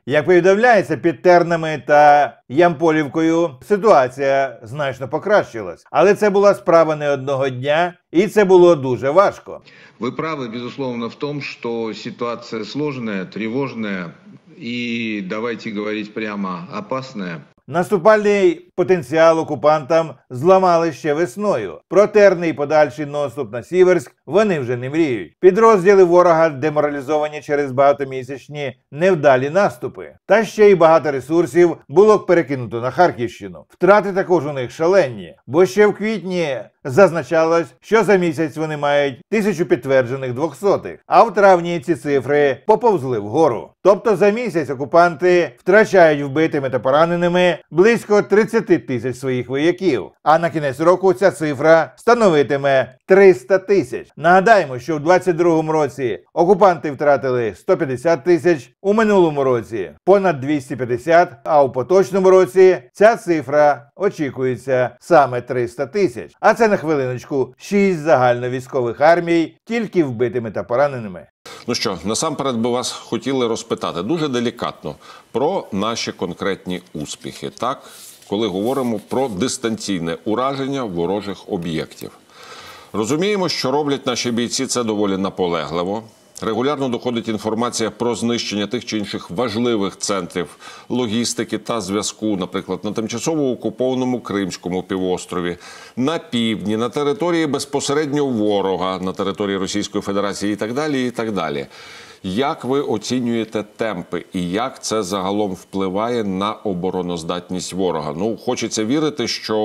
Як повідомляється, під Тернами та Ямполівкою ситуація значно покращилась. Але це була справа не одного дня, і це було дуже важко. Вы правы, безусловно, в том, что ситуация сложная, тревожная и, давайте говорить прямо, опасная. Наступальний потенціал окупантам зламали ще весною. Про Терни і подальший наступ на Сіверськ вони вже не мріють. Підрозділи ворога деморалізовані через багатомісячні невдалі наступи. Та ще й багато ресурсів було перекинуто на Харківщину. Втрати також у них шалені, бо ще в квітні зазначалось, що за місяць вони мають 1000 підтверджених 200-х, а в травні ці цифри поповзли вгору. Тобто за місяць окупанти втрачають вбитими та пораненими близько 30 тисяч своїх вояків, а на кінець року ця цифра становитиме 300 тисяч. Нагадаємо, що в 2022 році окупанти втратили 150 тисяч, у минулому році понад 250, а у поточному році ця цифра очікується саме 300 тисяч. А це на хвилиночку 6 загальновійськових армій тільки вбитими та пораненими. Ну що, насамперед би вас хотіли розпитати дуже делікатно про наші конкретні успіхи, так? Коли говоримо про дистанційне ураження ворожих об'єктів. Розуміємо, що роблять наші бійці це доволі наполегливо. Регулярно доходить інформація про знищення тих чи інших важливих центрів логістики та зв'язку, наприклад, на тимчасово окупованому Кримському півострові, на півдні, на території безпосередньо ворога, на території Російської Федерації і так далі, і так далі. Як ви оцінюєте темпи і як це загалом впливає на обороноздатність ворога? Ну, хочеться вірити, що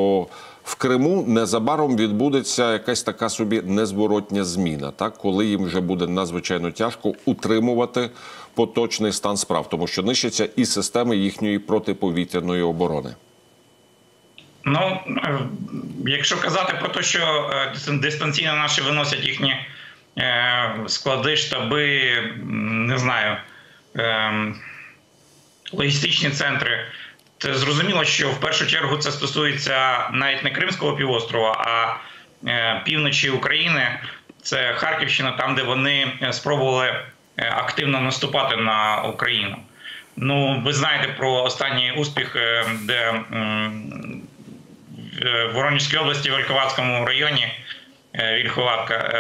в Криму незабаром відбудеться якась така собі незворотня зміна, так? Коли їм вже буде надзвичайно тяжко утримувати поточний стан справ, тому що нищаться і системи їхньої протиповітряної оборони. Ну, якщо казати про те, що дистанційно наші виносять їхні склади, штаби, не знаю, логістичні центри, то зрозуміло, що в першу чергу це стосується навіть не Кримського півострова, а півночі України. Це Харківщина, там, де вони спробували активно наступати на Україну. Ну, ви знаєте про останній успіх, де в Воронежській області, в Вільховатському районі, Вільховатка,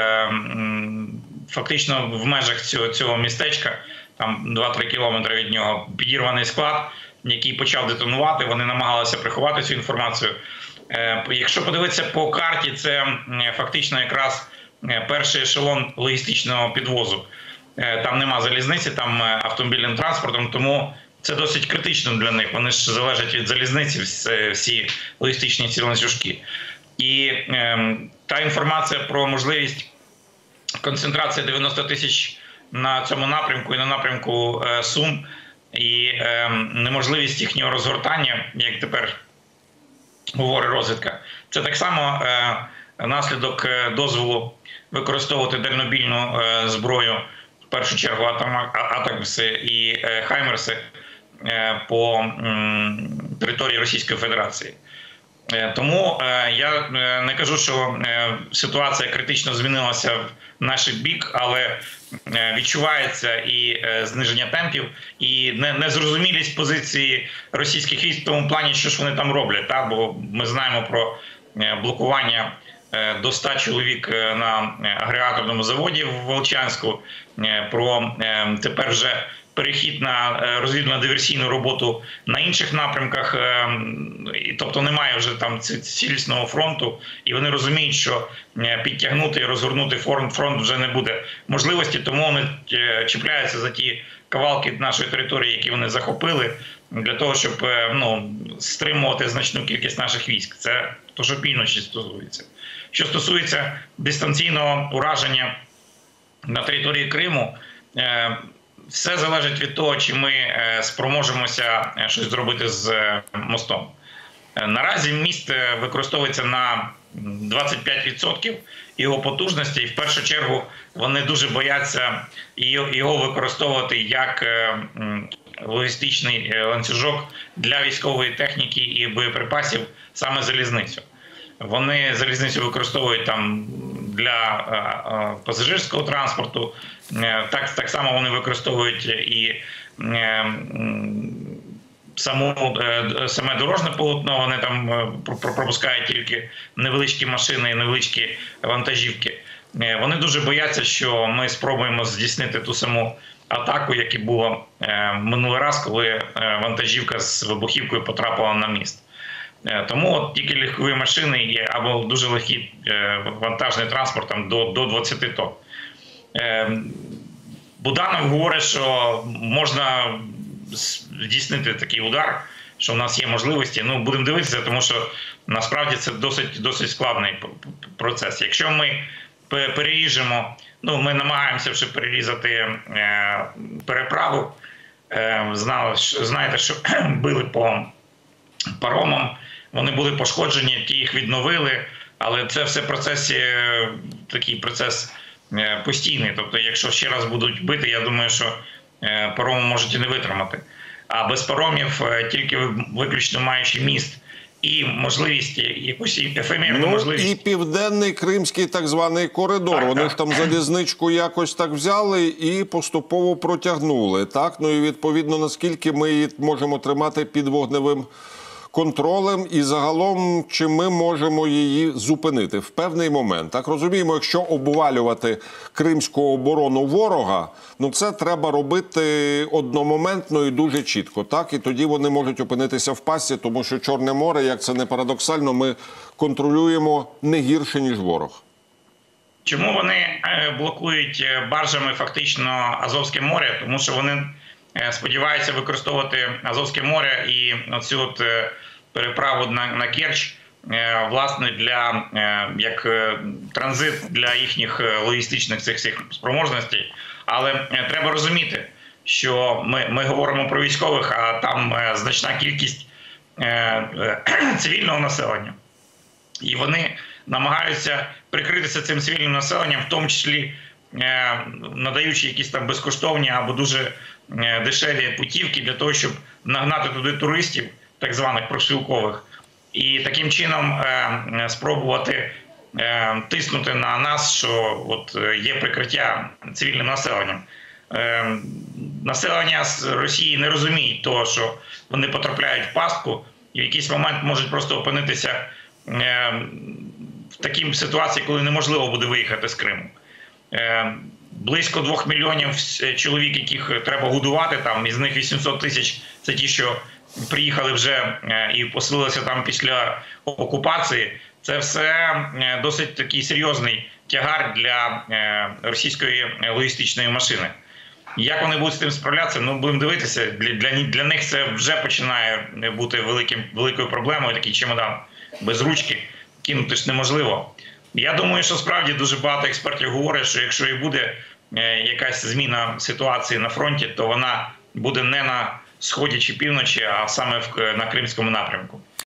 фактично в межах цього містечка, там 2-3 кілометри від нього, підірваний склад, який почав детонувати, вони намагалися приховати цю інформацію. Якщо подивитися по карті, це фактично якраз перший ешелон логістичного підвозу. Там нема залізниці, там автомобільним транспортом, тому це досить критично для них. Вони ж залежать від залізниці, всі логістичні ці ланцюжки. І та інформація про можливість концентрації 90 тисяч на цьому напрямку і на напрямку Сум, і неможливість їхнього розгортання, як тепер говорить розвідка, це так само наслідок дозволу використовувати дальнобійну зброю, в першу чергу атакамси і хаймерси по території Російської Федерації. Тому я не кажу, що ситуація критично змінилася в наш бік, але відчувається і зниження темпів, і незрозумілість позиції російських військ в тому плані, що ж вони там роблять. Так? Бо ми знаємо про блокування до 100 чоловік на агрегаторному заводі в Волчанську, про тепер вже перехід на розвідувально-диверсійну роботу на інших напрямках, тобто немає вже там цілісного фронту, і вони розуміють, що підтягнути і розгорнути фронт вже не буде можливості, тому вони чіпляються за ті кавалки нашої території, які вони захопили, для того, щоб стримувати значну кількість наших військ. Це то, що півночі стосується. Що стосується дистанційного ураження на території Криму, все залежить від того, чи ми спроможемося щось зробити з мостом. Наразі міст використовується на 25% його потужності, і в першу чергу вони дуже бояться його використовувати як логістичний ланцюжок для військової техніки і боєприпасів, саме залізницю. Вони залізницю використовують там для пасажирського транспорту, так само вони використовують і саме дорожне полотно, вони там пропускають тільки невеличкі машини і невеличкі вантажівки. Вони дуже бояться, що ми спробуємо здійснити ту саму атаку, як і було минулий раз, коли вантажівка з вибухівкою потрапила на міст. Тому от тільки легкові машини або дуже легкий вантажний транспорт там, до 20 тонн. Буданов говорить, що можна здійснити такий удар, що в нас є можливості. Ну, будемо дивитися, тому що насправді це досить складний процес. Якщо ми переріжемо, ну, ми намагаємося вже перерізати переправу. Знаєте, що били по паромам, вони були пошкоджені, ті їх відновили, але це все такий процес постійний. Тобто, якщо ще раз будуть бити, я думаю, що пароми можуть і не витримати. А без паромів тільки виключно маючи міст і можливість, якусь ефемерну можливість. І Південний Кримський так званий коридор. Так, вони ж там залізничку якось так взяли і поступово протягнули. Так? Ну і відповідно, наскільки ми її можемо тримати під вогневим контролем і загалом, чи ми можемо її зупинити в певний момент. Так розуміємо, якщо обвалювати кримську оборону ворога, ну це треба робити одномоментно і дуже чітко. Так? І тоді вони можуть опинитися в пастці, тому що Чорне море, як це не парадоксально, ми контролюємо не гірше, ніж ворог. Чому вони блокують баржами фактично Азовське море? Тому що вони сподіваються використовувати Азовське море і оцю от переправу на Керч, власне, як транзит для їхніх логістичних цих спроможностей. Але треба розуміти, що ми говоримо про військових, а там значна кількість цивільного населення. І вони намагаються прикритися цим цивільним населенням, в тому числі надаючи якісь там безкоштовні або дуже дешеві путівки для того, щоб нагнати туди туристів, так званих профспілкових, і таким чином спробувати тиснути на нас, що от є прикриття цивільним населенням. Населення з Росії не розуміє того, що вони потрапляють в пастку і в якийсь момент можуть просто опинитися в такій ситуації, коли неможливо буде виїхати з Криму. Близько 2 мільйонів чоловік, яких треба годувати, там, із них 800 тисяч – це ті, що приїхали вже і поселилися там після окупації. Це все досить такий серйозний тягар для російської логістичної машини. Як вони будуть з цим справлятися, ну, будемо дивитися. Для них це вже починає бути великою проблемою, такий чемодан без ручки, кинути ж неможливо. Я думаю, що справді дуже багато експертів говорять, що якщо і буде якась зміна ситуації на фронті, то вона буде не на сході чи півночі, а саме на Кримському напрямку.